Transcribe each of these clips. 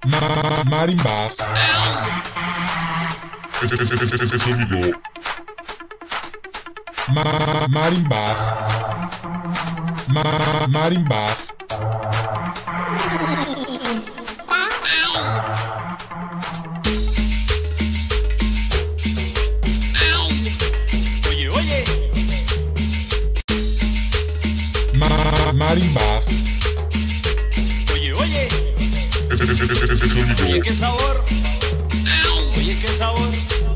Marimbas. Ese sonido. Marimbas. Marimbas. Oye, oye. Marimbas. Oye, oye. Ese sonido. Oye, qué sabor. Oye, qué sabor.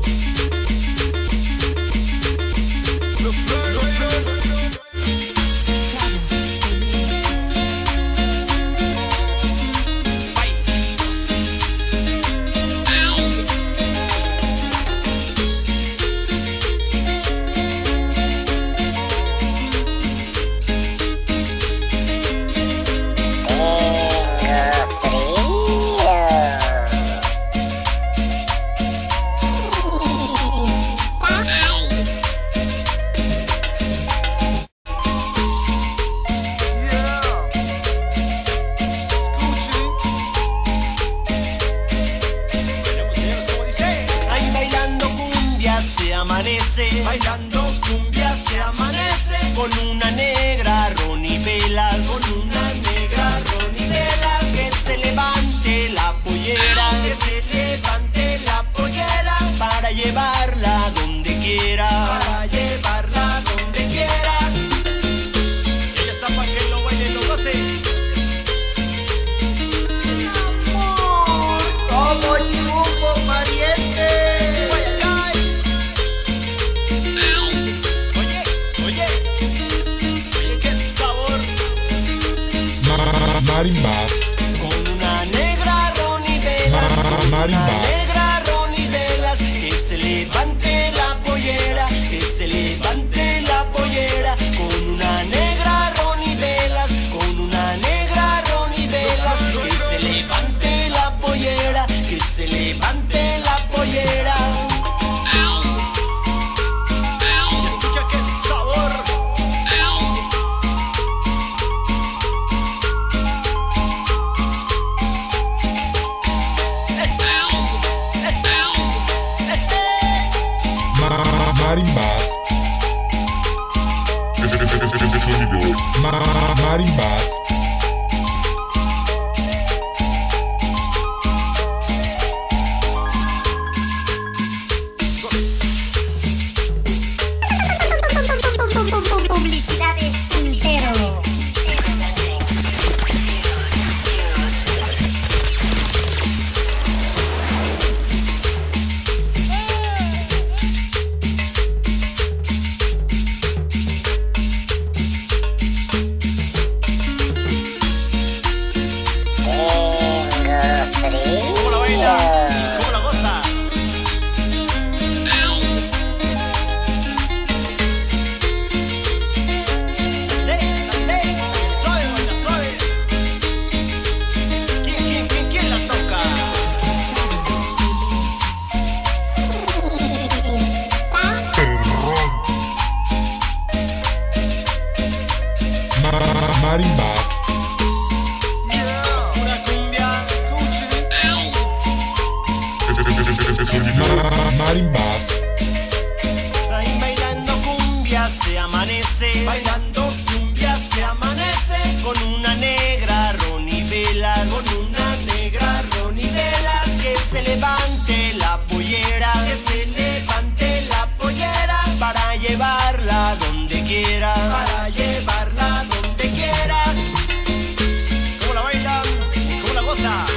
Bailando cumbia se amanece con una negra ronivelas, con una negra ronivelas. Que se levante la pollera, que se levante la pollera para llevarla donde quiera, para llevarla donde quiera. Ella está pa' que lo baile y lo goce. Amor, como chupo pariente. Marimbas. Con una negra ronivelas, con una negra ronivelas. Que se levante la pollera, que se levante la pollera. Con una negra ronivelas, con una negra ronivelas. Que se levante la pollera, que se levante la pollera. Y escucha qué sabor. Marimbas. Ese sonido. Marimbas. Publicidades Tintero. ¿Cómo la baila? ¿Cómo la goza? Suave, baila suave. ¿Quién la toca? Marimbas. Pura cumbia. Ese sonido. Marimbas. Ahí bailando cumbia se amanece, bailando cumbia se amanece. Con una negra ronivelas, con una negra ronivelas. Que se levante la pollera, que se levante la pollera para llevarla donde quiera, para llevarla donde quiera. ¿Cómo la bailan? ¿Cómo la goza?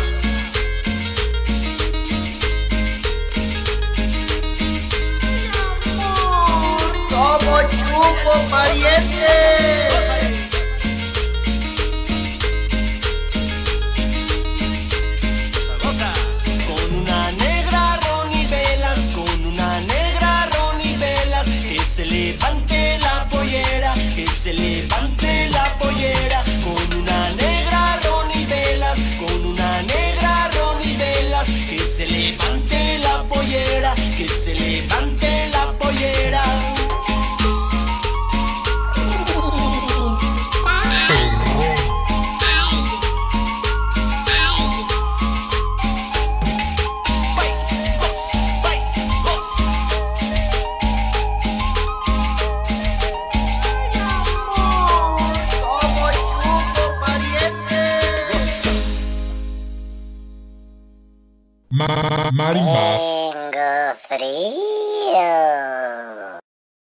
Como chupo pariente. Marimbas. Tengo frío.